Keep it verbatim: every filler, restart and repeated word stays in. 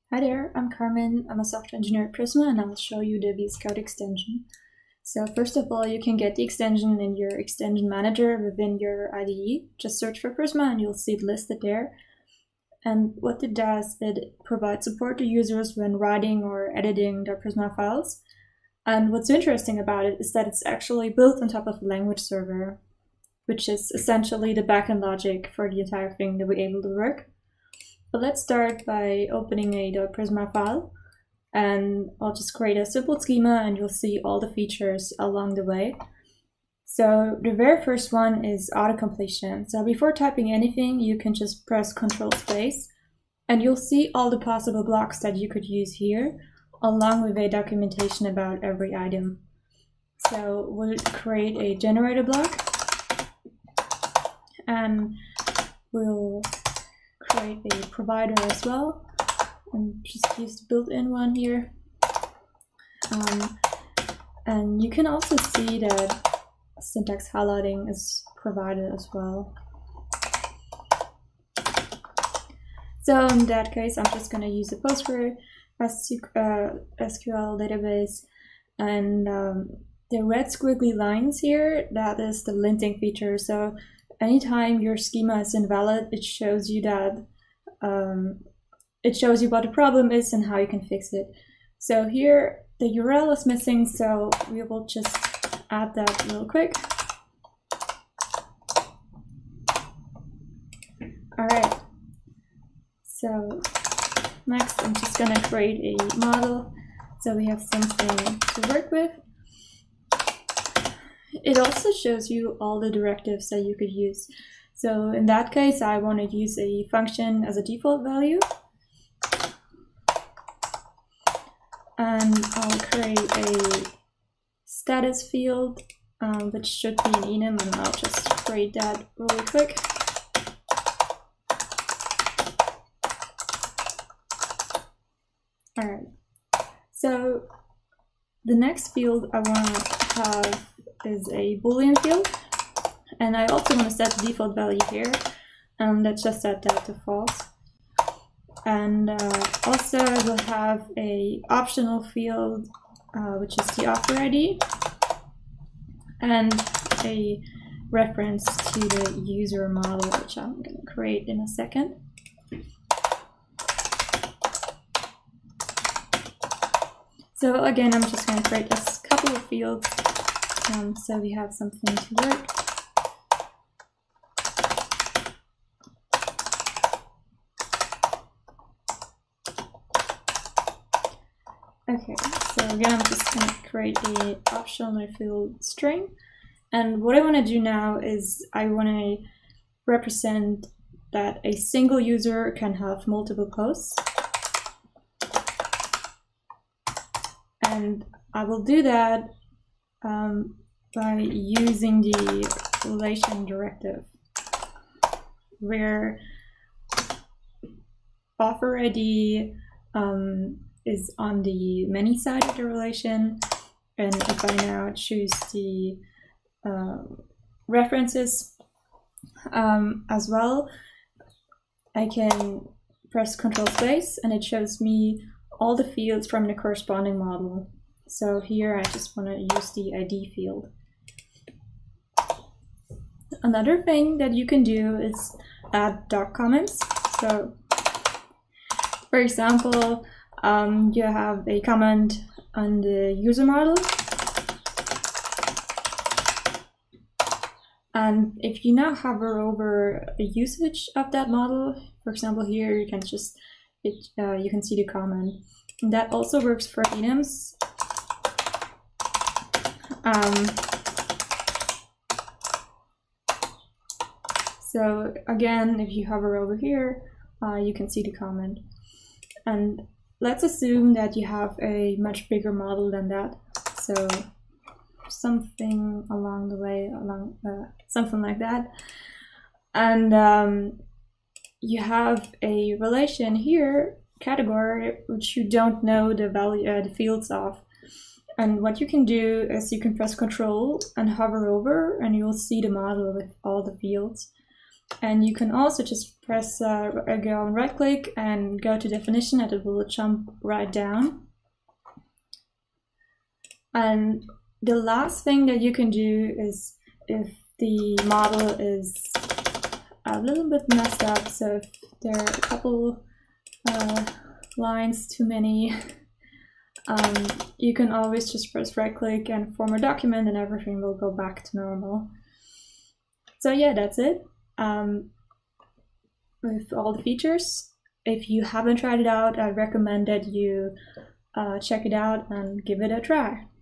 Hi there, I'm Carmen. I'm a software engineer at Prisma, and I'll show you the VSCode extension. So first of all, you can get the extension in your extension manager within your I D E. Just search for Prisma and you'll see it listed there. And what it does, it provides support to users when writing or editing their Prisma files. And what's interesting about it is that it's actually built on top of a language server, which is essentially the backend logic for the entire thing to be able to work. But let's start by opening a .prisma file, and I'll just create a simple schema and you'll see all the features along the way. So the very first one is auto-completion. So before typing anything, you can just press Control space and you'll see all the possible blocks that you could use here, along with a documentation about every item. So we'll create a generator block and we'll create a provider as well, and just use the built-in one here. Um, and you can also see that syntax highlighting is provided as well. So in that case, I'm just going to use a PostgreSQL database, and um, the red squiggly lines here, that is the linting feature. So anytime your schema is invalid, it shows you that um, it shows you what the problem is and how you can fix it. So here the U R L is missing, so we will just add that real quick. Alright, so next I'm just gonna create a model so we have something to work with. It also shows you all the directives that you could use. So in that case, I want to use a function as a default value. And I'll create a status field, um, which should be an enum, and I'll just create that really quick. All right. So the next field I want to have is a Boolean field, and I also want to set the default value here, and let's just set that to false. And uh, also we'll have a optional field, uh, which is the author I D, and a reference to the user model, which I'm going to create in a second. So again, I'm just going to create a couple of fields Um, so we have something to work. Okay, so again, I'm just going to create an optional field string. And what I want to do now is I want to represent that a single user can have multiple posts. And I will do that Um, by using the relation directive, where author I D um, is on the many side of the relation, and if I now choose the uh, references um, as well, I can press Control space and it shows me all the fields from the corresponding model. So here I just want to use the I D field. Another thing that you can do is add doc comments. So for example, um, you have a comment on the user model, and if you now hover over a usage of that model, for example here you can just it, uh, you can see the comment. And that also works for enums. Um, so again, if you hover over here, uh, you can see the comment. And let's assume that you have a much bigger model than that. So something along the way, along uh, something like that. And um, you have a relation here, category, which you don't know the value, uh, the fields of. And what you can do is you can press Control and hover over, and you'll see the model with all the fields. And you can also just press uh, go and right click and go to definition, and it will jump right down. And the last thing that you can do is, if the model is a little bit messed up, so if there are a couple uh, lines too many, um, you can always just press right click and format document, and everything will go back to normal. So yeah, that's it. Um, with all the features. If you haven't tried it out, I recommend that you uh, check it out and give it a try.